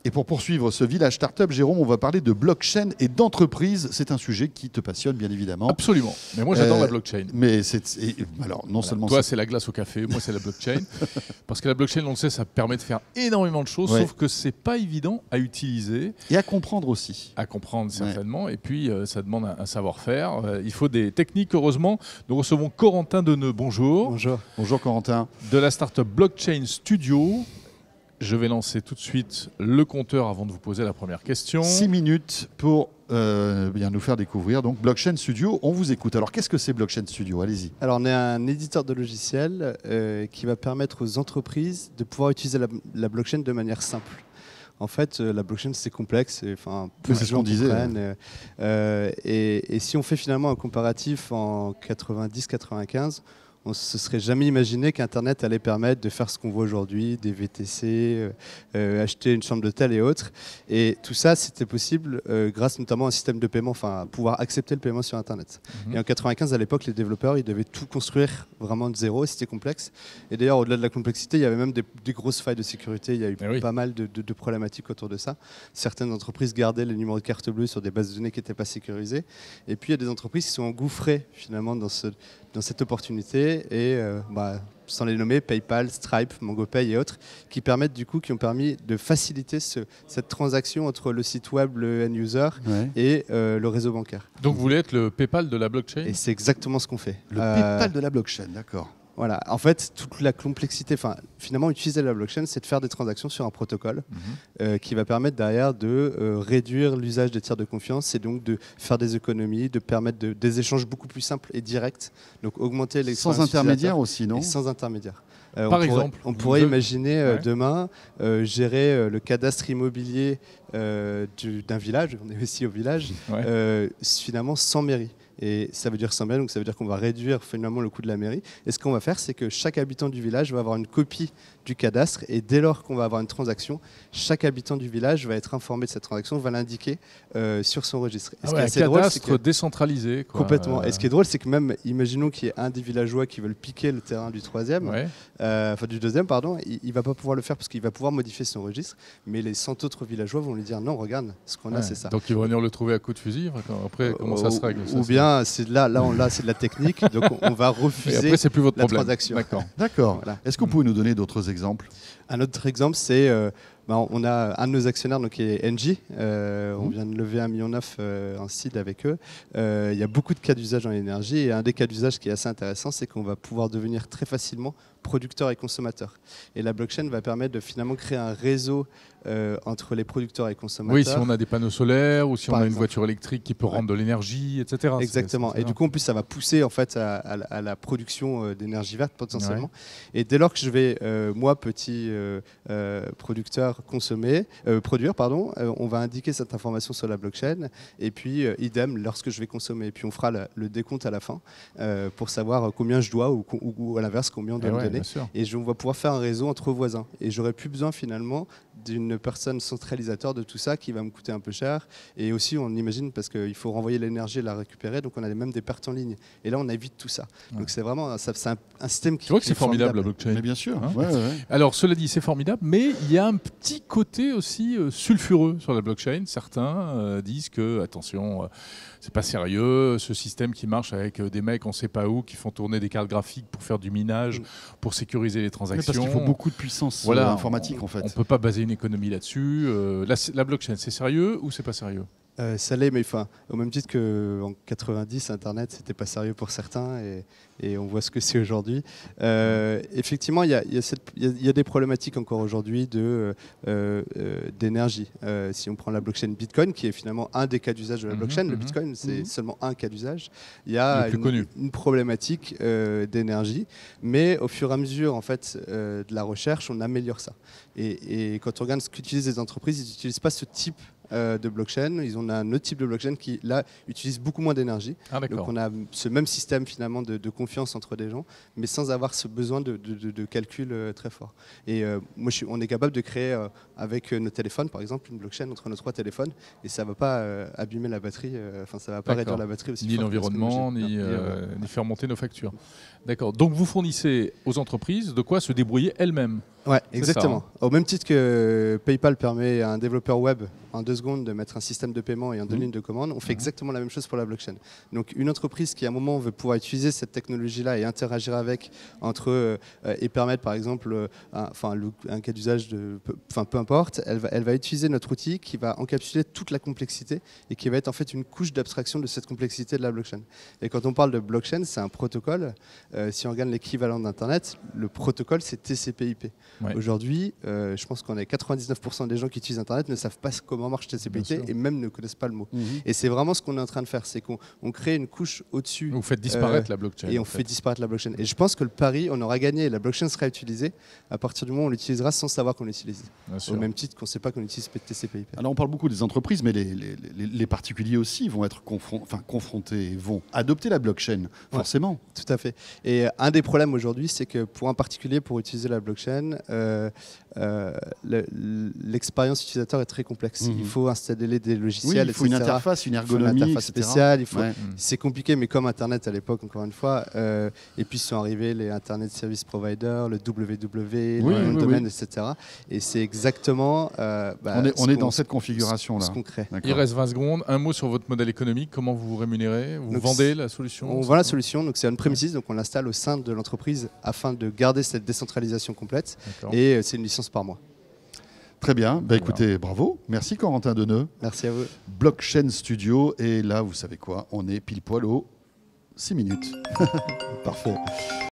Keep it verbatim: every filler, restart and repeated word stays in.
Et pour poursuivre ce village startup, Jérôme, on va parler de blockchain et d'entreprise. C'est un sujet qui te passionne, bien évidemment. Absolument. Mais moi, j'adore Euh, la blockchain. Mais c'est et- alors non Voilà. seulement Toi, c'est- c'est la glace au café. Moi, c'est la blockchain. Parce que la blockchain, on le sait, ça permet de faire énormément de choses, Ouais. sauf que c'est pas évident à utiliser, et à comprendre aussi. à comprendre certainement. Et puis, euh, ça demande un, un savoir-faire. Euh, il faut des techniques. Heureusement, nous recevons Corentin Deneux. Bonjour. Bonjour. Bonjour Corentin. De la startup Blockchain Studio. Je vais lancer tout de suite le compteur avant de vous poser la première question. Six minutes pour euh, bien nous faire découvrir donc Blockchain Studio. On vous écoute. Alors qu'est-ce que c'est Blockchain Studio? Allez-y. Alors, on est un éditeur de logiciels euh, qui va permettre aux entreprises de pouvoir utiliser la, la blockchain de manière simple. En fait, euh, la blockchain, c'est complexe. Et, enfin, peu Oui, c'est de ce gens qu'on disait, comprennent, euh, euh, et, et si on fait finalement un comparatif en quatre-vingt-dix quatre-vingt-quinze, on ne se serait jamais imaginé qu'Internet allait permettre de faire ce qu'on voit aujourd'hui, des V T C, euh, euh, acheter une chambre d'hôtel et autres. Et tout ça, c'était possible euh, grâce notamment à un système de paiement, enfin, pouvoir accepter le paiement sur Internet. Mhm. Et en quatre-vingt-quinze, à l'époque, les développeurs, ils devaient tout construire vraiment de zéro, c'était complexe. Et d'ailleurs, au-delà de la complexité, il y avait même des, des grosses failles de sécurité. Il y a eu Eh oui. pas mal de, de- de problématiques autour de ça. Certaines entreprises gardaient les numéros de carte bleue sur des bases de données qui n'étaient pas sécurisées. Et puis, il y a des entreprises qui sont engouffrées finalement dans, ce, dans cette opportunité. Et euh, bah, sans les nommer, PayPal, Stripe, MangoPay et autres, qui permettent du coup, qui ont permis de faciliter ce- cette transaction entre le site web, le end-user Ouais. et euh, le réseau bancaire. Donc, vous voulez être le PayPal de la blockchain? Et c'est exactement ce qu'on fait. Le Euh, PayPal de la blockchain, d'accord. Voilà, en fait, toute la complexité, enfin, finalement, utiliser la blockchain, c'est de faire des transactions sur un protocole Mhm. euh, qui va permettre derrière de euh, réduire l'usage des tiers de confiance et donc de faire des économies, de permettre de- des échanges beaucoup plus simples et directs, donc augmenter les Sans intermédiaire aussi, non? et sans intermédiaire. Euh, Par on pourrait- exemple, on vous pourrait devez- imaginer euh, Ouais. demain euh, gérer euh, le cadastre immobilier euh, du- d'un village, on est aussi au village, Ouais. euh, finalement sans mairie. Et ça veut dire sans mairie, donc ça veut dire qu'on va réduire finalement le coût de la mairie. Et ce qu'on va faire, c'est que chaque habitant du village va avoir une copie du cadastre. Et dès lors qu'on va avoir une transaction, chaque habitant du village va être informé de cette transaction, va l'indiquer euh, sur son registre. Et Ah ce ouais, qui est un assez drôle, c'est cadastre que décentralisé. Quoi. complètement. Euh, Et ce qui est drôle, c'est que même, imaginons qu'il y ait un des villageois qui veulent piquer le terrain du troisième, ouais. euh, enfin du deuxième, pardon, il, il va pas pouvoir le faire parce qu'il va pouvoir modifier son registre, mais les cent autres villageois vont lui dire non, regarde, ce qu'on a, Ouais. c'est ça. Donc, ils vont venir le trouver à coup de fusil. Enfin, après, comment ça se règle ça, Ou c'est- bien, c'est là, là, on, là, c'est de la technique, donc on, on va Et refuser après, c'est plus votre la problème. transaction. D'accord. D'accord. Voilà. Est-ce que vous pouvez nous donner d'autres exemples? Un autre exemple, c'est euh, bah, on a un de nos actionnaires donc, qui est Engie. Euh, on Mmh. vient de lever un million neuf euh, en seed avec eux. Euh, Il y a beaucoup de cas d'usage dans l'énergie et un des cas d'usage qui est assez intéressant, c'est qu'on va pouvoir devenir très facilement producteur et consommateur. Et la blockchain va permettre de finalement créer un réseau euh, entre les producteurs et consommateurs. Oui, si on a des panneaux solaires ou si Par on a une exemple. voiture électrique qui peut Ouais. rendre de l'énergie, et cetera. C'est- Exactement. c'est- c'est Et du coup, en plus, ça va pousser en fait à, à la- à la production euh, d'énergie verte potentiellement. Ouais. Et dès lors que je vais, euh, moi, petit euh, euh, producteur, consommer, euh, produire, pardon, euh, on va indiquer cette information sur la blockchain. Et puis, euh, idem, lorsque je vais consommer. Et puis, on fera la- le décompte à la fin euh, pour savoir combien je dois ou, co- ou- ou à l'inverse, combien on Eh doit me ouais, donner. bien sûr. Et je, on va pouvoir faire un réseau entre voisins. Et j'aurais plus besoin finalement d'une personne centralisateur de tout ça qui va me coûter un peu cher. Et aussi, on imagine, parce qu'il faut renvoyer l'énergie et la récupérer, donc on a même des pertes en ligne. Et là, on évite tout ça. Ouais. Donc c'est vraiment ça- c'est un, un système qui Tu vois que qui c'est est formidable, la blockchain. Mais bien sûr. Hein? Ouais, ouais, ouais. Alors, cela dit, c'est formidable, mais il y a un petit côté aussi euh, sulfureux sur la blockchain. Certains euh, disent que, attention, euh, c'est pas sérieux, ce système qui marche avec euh, des mecs on sait pas où, qui font tourner des cartes graphiques pour faire du minage, Mm. pour sécuriser les Mais transactions. parce qu'il faut beaucoup de puissance Voilà, euh, informatique en fait. On ne peut pas baser une économie là-dessus. Euh, la, la blockchain, c'est sérieux ou c'est pas sérieux? Euh, ça l'est, mais enfin, au même titre qu'en quatre-vingt-dix, Internet, c'était pas sérieux pour certains, et, et on voit ce que c'est aujourd'hui. Euh, effectivement, il y a, il y a cette- il y a- il y a des problématiques encore aujourd'hui de, euh, euh, d'énergie. Euh, si on prend la blockchain Bitcoin, qui est finalement un des cas d'usage de la Mhm, blockchain, le mhm. Bitcoin, c'est Mhm. seulement un cas d'usage. Il y a Le plus une, connu. une problématique euh, d'énergie, mais au fur et à mesure en fait, euh, de la recherche, on améliore ça. Et, et quand on regarde ce qu'utilisent les entreprises, ils n'utilisent pas ce type euh, de blockchain. Ils ont un autre type de blockchain qui, là, utilise beaucoup moins d'énergie. Ah, Donc d'accord. on a ce même système finalement de, de confiance entre des gens, mais sans avoir ce besoin de, de- de- de calcul euh, très fort. Et euh, moi, je suis- on est capable de créer euh, avec euh, nos téléphones, par exemple, une blockchain entre nos trois téléphones, et ça ne va pas euh, abîmer la batterie. euh, Enfin, ça ne va pas D'accord. réduire la batterie aussi. Ni fort que ce que l'environnement, j'ai- ni, Non, euh, ni faire monter nos factures. D'accord. Donc vous fournissez aux entreprises de quoi se débrouiller elles-mêmes. Ouais, C'est exactement. ça, hein. Au même titre que PayPal permet à un développeur web en deux secondes de mettre un système de paiement et en deux Mmh. lignes de commande, on fait Mmh. exactement la même chose pour la blockchain. Donc une entreprise qui à un moment veut pouvoir utiliser cette technologie-là et interagir avec entre euh, et permettre par exemple, euh, un, enfin le- un cas d'usage de, peu- enfin peu importe, elle va, elle va utiliser notre outil qui va encapsuler toute la complexité et qui va être en fait une couche d'abstraction de cette complexité de la blockchain. Et quand on parle de blockchain, c'est un protocole. Euh, si on regarde l'équivalent d'Internet, le protocole c'est T C P/I P. Ouais. Aujourd'hui, euh, je pense qu'on est quatre-vingt-dix-neuf pour cent des gens qui utilisent Internet ne savent pas comment marche T C P/I Bien P sûr. et même ne connaissent pas le mot. Mhm. Et c'est vraiment ce qu'on est en train de faire, c'est qu'on on crée une couche au-dessus Vous faites disparaître Euh, la blockchain. et on en fait fait. disparaître la blockchain. Et je pense que le pari, on aura gagné et la blockchain sera utilisée à partir du moment où on l'utilisera sans savoir qu'on l'utilise. Bien Au sûr. même titre qu'on ne sait pas qu'on utilise T C P/I P. Alors on parle beaucoup des entreprises, mais les, les- les- les particuliers aussi vont être confron- enfin, confrontés, vont adopter la blockchain, forcément. Tout à fait. Et euh, un des problèmes aujourd'hui, c'est que pour un particulier, pour utiliser la blockchain, euh, euh, le- l'expérience utilisateur est très complexe. Mhm. Il faut installer des Oui, logiciels, il faut une et cetera. interface, une Il faut une ergonomie, interface et cetera. spéciale. Il faut... Ouais. Mm. C'est compliqué, mais comme Internet à l'époque, encore une fois. euh, et puis sont arrivés les Internet Service Provider, le W W, Oui, le nom de oui, domaine, oui. et cetera. Et c'est exactement. euh, bah, On est, on ce est qu'on- dans cette configuration-là. ce qu'on crée. D'accord. Il reste vingt secondes. Un mot sur votre modèle économique. Comment vous vous rémunérez? Vous Donc, vendez la solution? On vend la solution, donc c'est on-premises, donc on l'installe au sein de l'entreprise afin de garder cette décentralisation complète. D'accord. Et euh, c'est une licence par mois. Très bien. Bah, écoutez, bravo. Merci Corentin Deneux. Merci à vous. Blockchain Studio. Et là, vous savez quoi? On est pile poil aux six minutes. Parfait.